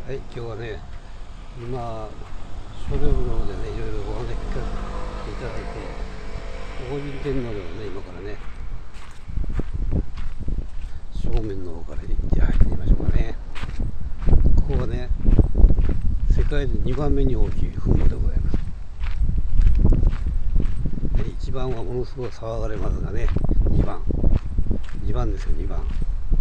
はい、今日はね、今、書道部の方でね、いろいろお話聞かせていただいて、法人天皇陵をね、今からね、正面の方から行って入ってみましょうかね。ここはね、世界で2番目に大きい墳墓でございます。1番はものすごい騒がれますがね、2番ですよ、2番。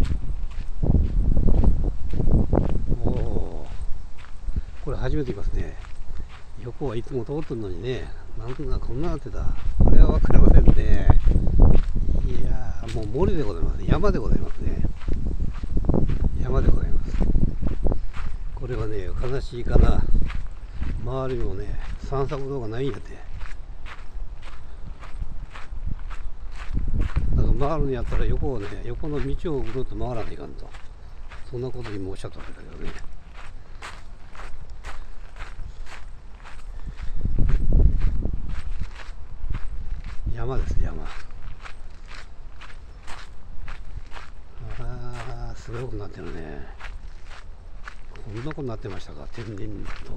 これ初めて見ますね。横はいつも通ってるのにね、なんとなくこんななってた。これは分かりませんね。いやー、もう森でございますね。山でございますね。山でございます。これはね、悲しいかな。周りもね、散策道がないんやって。だから回るんやったら横をね、横の道をぐるっと回らないかんと。そんなことにもおっしゃったわけだけどね。山です、山。ああ、すごいことになってるね。こんなことになってましたか、天然と。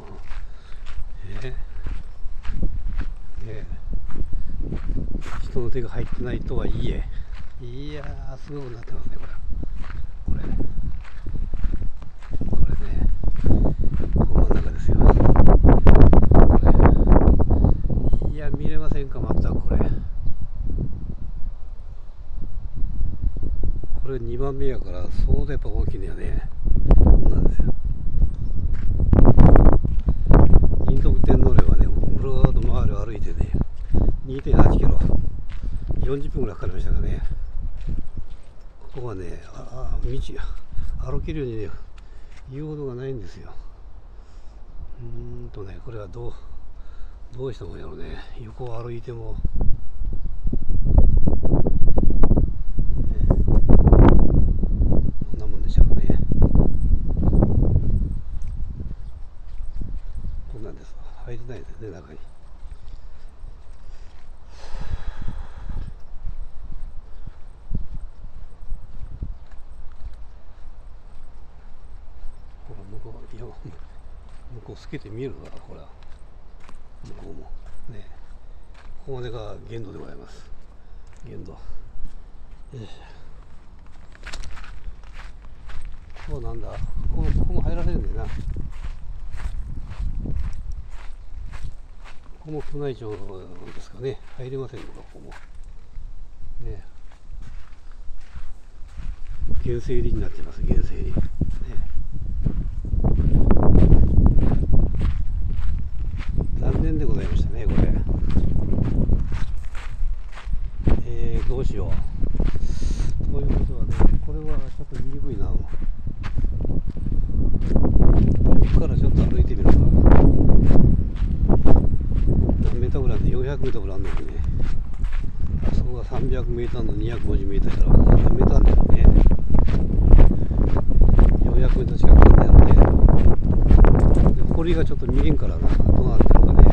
人の手が入ってないとはいえ、いやー、すごいことになってますね、これね、この真ん中ですよ。いや、見れませんか、全くこれ。これ2番目やから、相当やっぱ大きいのよね。こんなんですよ。仁徳天皇陵はね、ぐるーっと周りを歩いてね、2.8 キロ、40分ぐらいかかりましたからね。ここはね、道、歩けるようにね、言うほどがないんですよ。これはどうしたもんやろうね。横を歩いても、どんなもんでしょうね。こんなんです。入れないですね、中に。ほら、向こう透けて見えるから、ほら、向こうもね。ここまでが限度でございます。限度。ここはなんだ、ここも入られるんだよな。ここも宮内庁ですかね。入れませんのか、ここもね。原生林になっています。原生林ね。残念でございましたね、これ。どうしよう。ということはね、これはちょっと見にくいな。ここからちょっと歩いてみるか。何メーターぐらいあるの？ 400 メーターぐらいあるのにね。あそこが300メーターの250メーターから何メーターあるんだろうね。400メーター近くあるんだよね。で、堀がちょっと見えんからな。どうなってるかね。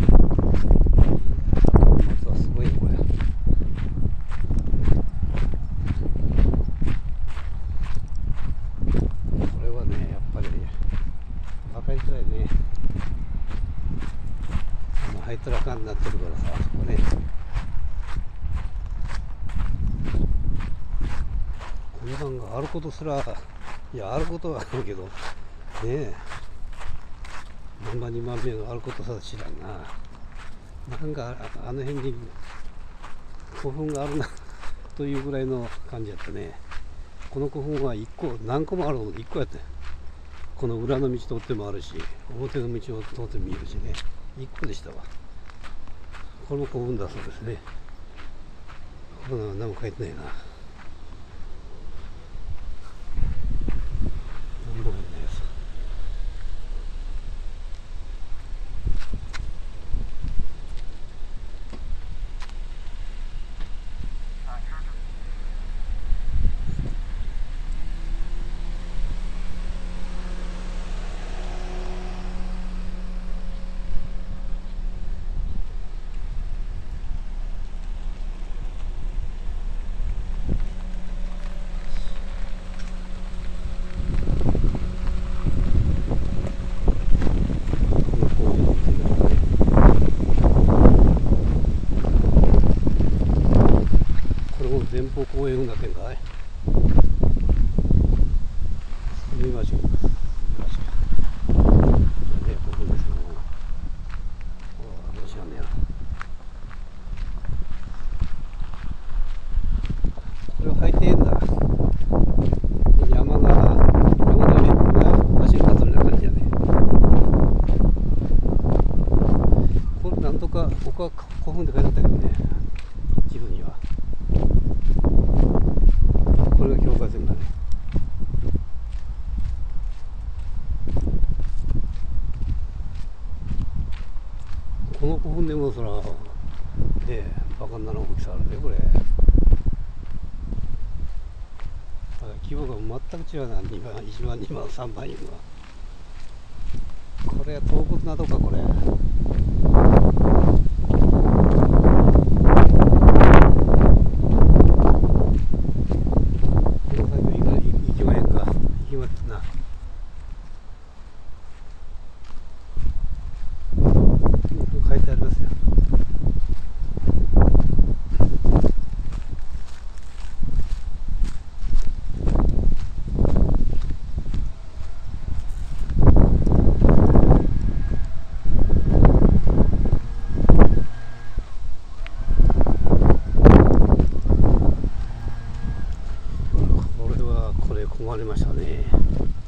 松はすごいね、これ。これはね、やっぱり分かりづらいね。入ったらあかんなってるからさ、あそこね。こんなんがあることすら、いや、あることはあるけど、ねえ、何番2番目があることさ知らんな。なんかあの辺に古墳があるなというぐらいの感じやったね。この古墳は1個、何個もあるので1個やって、この裏の道通ってもあるし、表の道を通って見えるしね、1個でしたわ。これも古墳だそうですね。これは何も書いてないな。何も書いてないです。 かい。すみません。ね、ここですよ。どうしようね。これを履いていいんだ。山が足が立つような感じやね。これなんとか僕は古墳で書いてあったけどね、自分には。これが境界線だね。この古墳でもそらね、バカな大きさあるねこれ。規模が全く違うな。2番、1番、2番、3番いうのは。これは洞窟などかこれ。この先行きまへんか。行きますな。書いてありますよ。これはこれ困りましたね。